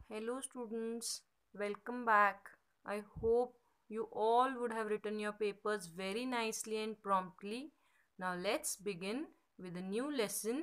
Hello students, welcome back. I hope you all would have written your papers very nicely and promptly. Now let's begin with a new lesson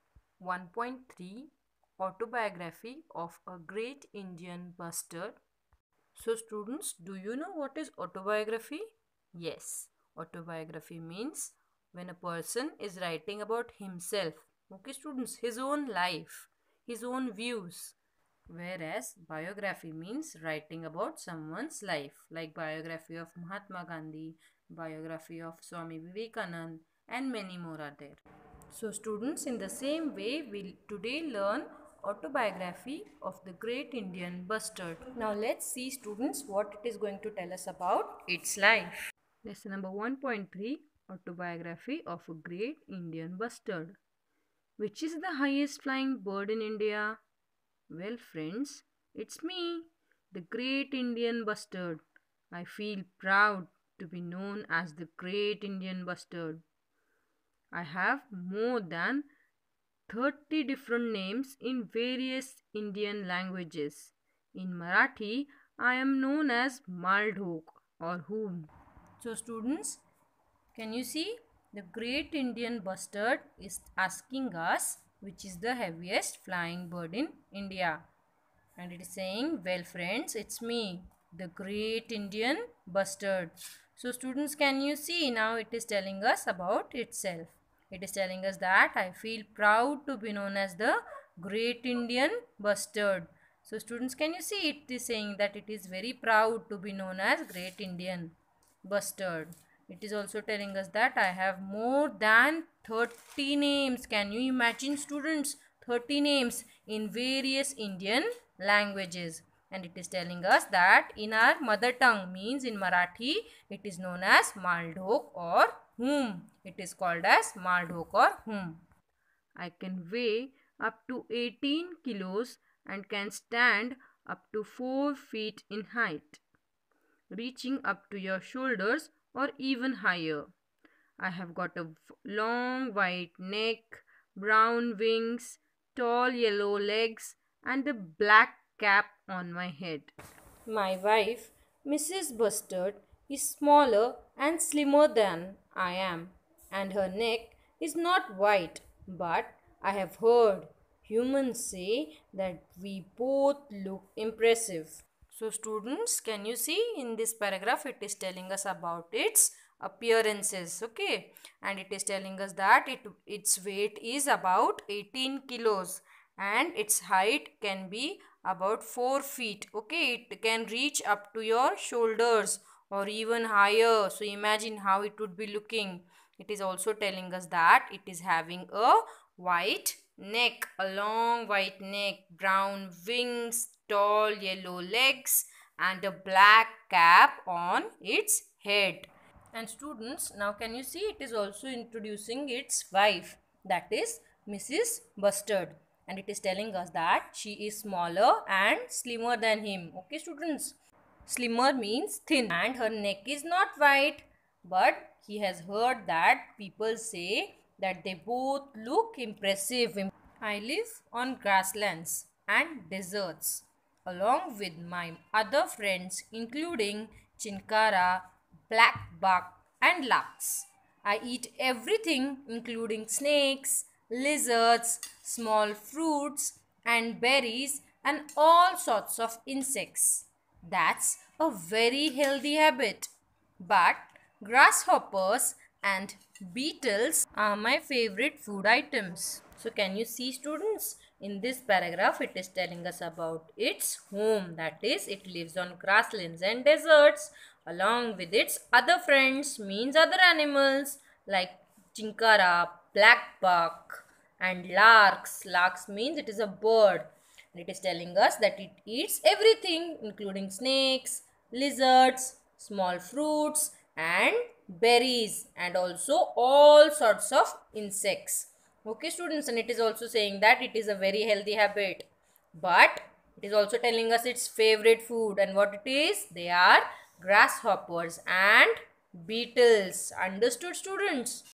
1.3, Autobiography of a Great Indian Bustard. So students, do you know what is autobiography? Yes, autobiography means when a person is writing about himself. Okay students, his own life, his own views. Whereas biography means writing about someone's life, like biography of Mahatma Gandhi, biography of Swami Vivekanand, and many more are there. So students, in the same way, we'll today learn autobiography of the great Indian bustard. Now let's see students what it is going to tell us about its life. Lesson number 1.3, Autobiography of a Great Indian Bustard. Which is the highest flying bird in India? Well, friends, it's me, the Great Indian Bustard. I feel proud to be known as the Great Indian Bustard. I have more than 30 different names in various Indian languages. In Marathi, I am known as Maldhok or Whom. So, students, can you see? The Great Indian Bustard is asking us which is the heaviest flying bird in India. And it is saying, well friends, it's me, the Great Indian Bustard. So students, can you see now it is telling us about itself. It is telling us that I feel proud to be known as the Great Indian Bustard. So students, can you see it is saying that it is very proud to be known as Great Indian Bustard. It is also telling us that I have more than 30 names. Can you imagine students? 30 names in various Indian languages. And it is telling us that in our mother tongue, means in Marathi, it is known as Maldhok or Whom. It is called as Maldhok or Whom. I can weigh up to 18 kilos and can stand up to 4 feet in height, reaching up to your shoulders or even higher. I have got a long white neck, brown wings, tall yellow legs, and a black cap on my head. My wife, Mrs. Bustard, is smaller and slimmer than I am, and her neck is not white, but I have heard humans say that we both look impressive. So students, can you see in this paragraph it is telling us about its appearances, okay, and it is telling us that its weight is about 18 kilos and its height can be about 4 feet, okay. It can reach up to your shoulders or even higher. So imagine how it would be looking. It is also telling us that it is having a white neck, a long white neck, brown wings, tall yellow legs, and a black cap on its head. And students, now can you see it is also introducing its wife, that is Mrs. Bustard, and it is telling us that she is smaller and slimmer than him. Okay students, slimmer means thin and her neck is not white, but he has heard that people say that they both look impressive. I live on grasslands and deserts along with my other friends including chinkara, blackbuck and larks. I eat everything including snakes, lizards, small fruits and berries and all sorts of insects. That's a very healthy habit. But grasshoppers and beetles are my favorite food items. So can you see students? In this paragraph it is telling us about its home, that is it lives on grasslands and deserts along with its other friends, means other animals like chinkara, blackbuck and larks. Larks means it is a bird. And it is telling us that it eats everything including snakes, lizards, small fruits and berries and also all sorts of insects. Okay students, and it is also saying that it is a very healthy habit, but it is also telling us its favorite food, and what it is, they are grasshoppers and beetles. Understood students?